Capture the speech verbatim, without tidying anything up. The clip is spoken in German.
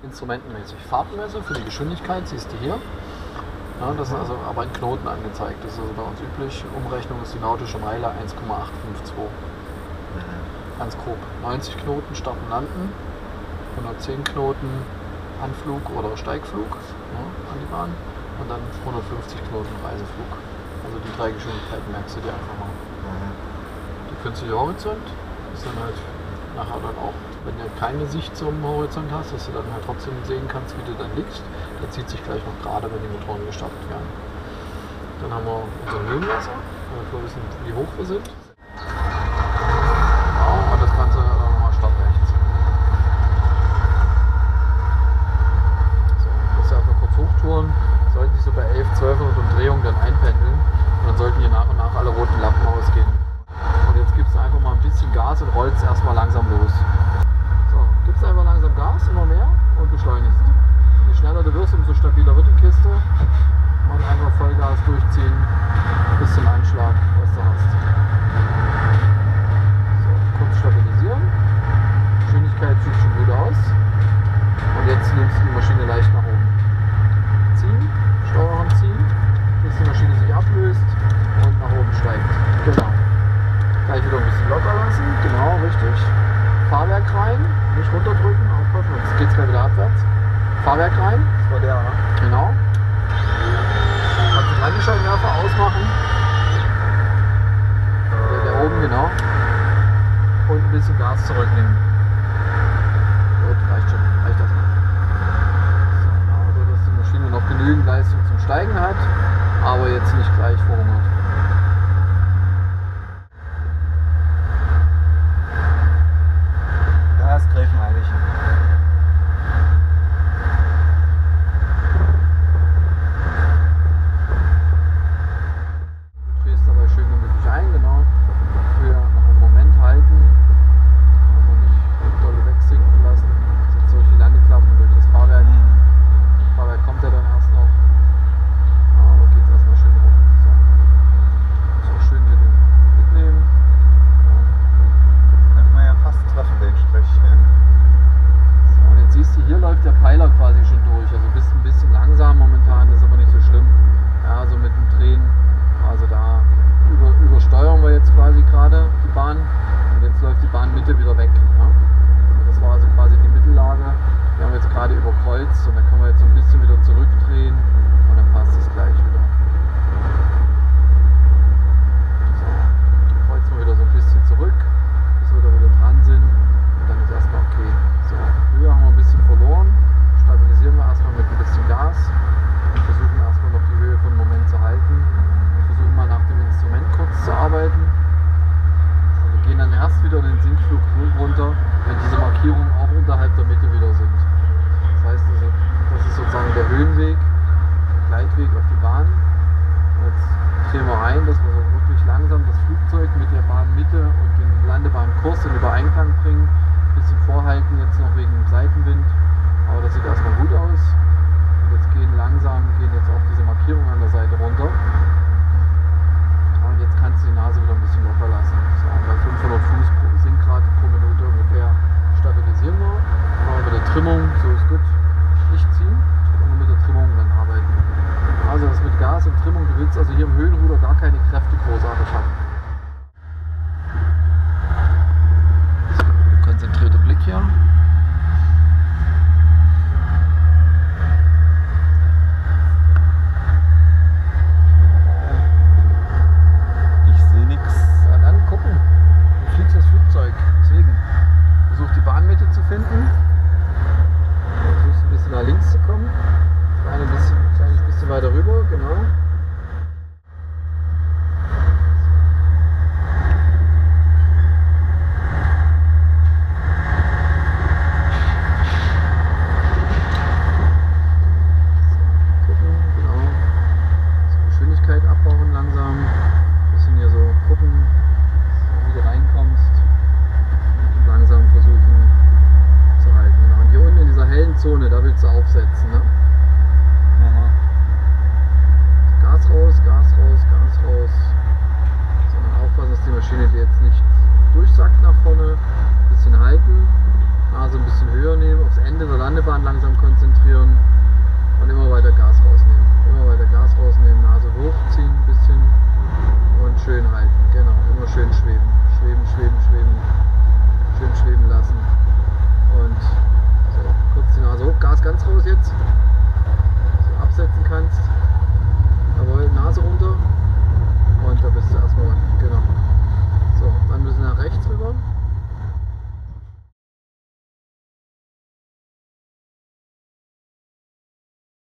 Instrumentenmäßig. Fahrtmesser für die Geschwindigkeit siehst du hier. Ja, das ist also aber in Knoten angezeigt. Das ist also bei uns üblich. Umrechnung ist die nautische Meile eins Komma acht fünf zwei. Ganz grob. neunzig Knoten starten, landen. hundertzehn Knoten Anflug oder Steigflug, ja, an die Bahn. Und dann hundertfünfzig Knoten Reiseflug. Also die drei Geschwindigkeiten merkst du dir einfach mal. Der künstliche Horizont ist dann halt nachher dann auch, wenn du keine Sicht zum Horizont hast, dass du dann halt trotzdem sehen kannst, wie du dann liegst. Der zieht sich gleich noch gerade, wenn die Motoren gestartet werden. Dann haben wir unseren Höhenmesser, damit wir wissen, wie hoch wir sind. Ja, und das Ganze nochmal Start rechts. So, das ist ja für kurz Hochtouren, sollten sich so bei elf, zwölfhundert Umdrehungen dann einpendeln. Und dann sollten hier nach und nach alle roten Lampen ausgehen. Und jetzt gibst du einfach mal ein bisschen Gas und rollst erstmal langsam los. So, gibst einfach langsam Gas, immer mehr und beschleunigst. Je schneller du wirst, umso stabiler wird die Kiste. Und einfach Vollgas durchziehen bis zum Anschlag, was du hast. So, kurz stabilisieren. Geschwindigkeit sieht schon gut aus. Und jetzt nimmst du die Maschine leicht nach oben. Ziehen, Steuerhand ziehen, bis die Maschine sich ablöst und nach oben steigt. Genau. Gleich wieder ein bisschen locker lassen, genau, richtig. Fahrwerk rein, nicht runterdrücken, aufpassen, sonst geht es gleich wieder abwärts. Fahrwerk rein. Das war der, ne? Genau. Kannst du den Landscheinwerfer ausmachen. Der, der oben, genau. Und ein bisschen Gas zurücknehmen. Gut, reicht schon, reicht das mal. So, also, dass die Maschine noch genügend Leistung zum Steigen hat, aber jetzt nicht gleich verhungert. Das greifen heilig. Du drehst dabei schön wie möglich ein, genau. Für noch einen Moment halten. Also nicht doll wegsinken lassen. Jetzt durch die Landeklappen, durch das Fahrwerk. Das Fahrwerk kommt ja dann erst noch. Aber geht es erstmal schön rum. So. So schön hier den mitnehmen. Könnte man ja fast treffen, den Strich. So, und jetzt siehst du, hier läuft der Pfeiler quasi schon durch. Also bist ein bisschen langsam momentan, das ist aber nicht so schlimm. Ja, so mit dem Drehen. Also da über, übersteuern wir jetzt quasi gerade die Bahn. Und jetzt läuft die Bahnmitte wieder weg. Ja. Das war also quasi die Mittellage. Wir haben jetzt gerade überkreuzt und da können wir jetzt so ein bisschen wieder zurückdrehen und dann passt es gleich wieder. So, dann kreuzen wir wieder so ein bisschen zurück, bis wir da wieder dran sind und dann ist erstmal okay. So, Höhe haben wir ein bisschen verloren, stabilisieren wir erstmal mit ein bisschen Gas und versuchen erstmal noch die Höhe für einen Moment zu halten. Wir versuchen mal nach dem Instrument kurz zu arbeiten. Wir gehen dann erst wieder in den Sinkflug runter, wenn diese Markierungen auch unterhalb der Mitte wieder sind. Das heißt, das ist sozusagen der Höhenweg, der Gleitweg auf die Bahn. Und jetzt drehen wir ein, dass wir so wirklich langsam das Flugzeug mit der Bahnmitte und dem Landebahnkurs in Übereinklang bringen. Ein bisschen vorhalten jetzt noch wegen dem Seitenwind, aber das sieht erstmal gut aus. Und jetzt gehen langsam, gehen jetzt auch diese Markierungen an der Seite runter. Und jetzt kannst du die Nase wieder ein bisschen locker lassen. So, und bei fünfhundert Fuß pro Sinkgrad pro Minute ungefähr stabilisieren wir. Dann machen wir mit der Trimmung, so ist gut, nicht ziehen, sondern mit der Trimmung dann arbeiten. Also das mit Gas und Trimmung, du willst also hier im Höhenruder gar keine Kräfte großartig haben. So, konzentrierter Blick hier. Finden. Versuchst ein bisschen nach links zu kommen. Das eine bisschen, ein bisschen weiter rüber, genau. Landebahn langsam konzentrieren und immer weiter Gas rausnehmen. Immer weiter Gas rausnehmen, Nase hochziehen ein bisschen und schön halten. Genau, immer schön schweben. Schweben, schweben, schweben. Schön schweben lassen. Und so, kurz die Nase hoch, Gas ganz raus jetzt. So absetzen kannst.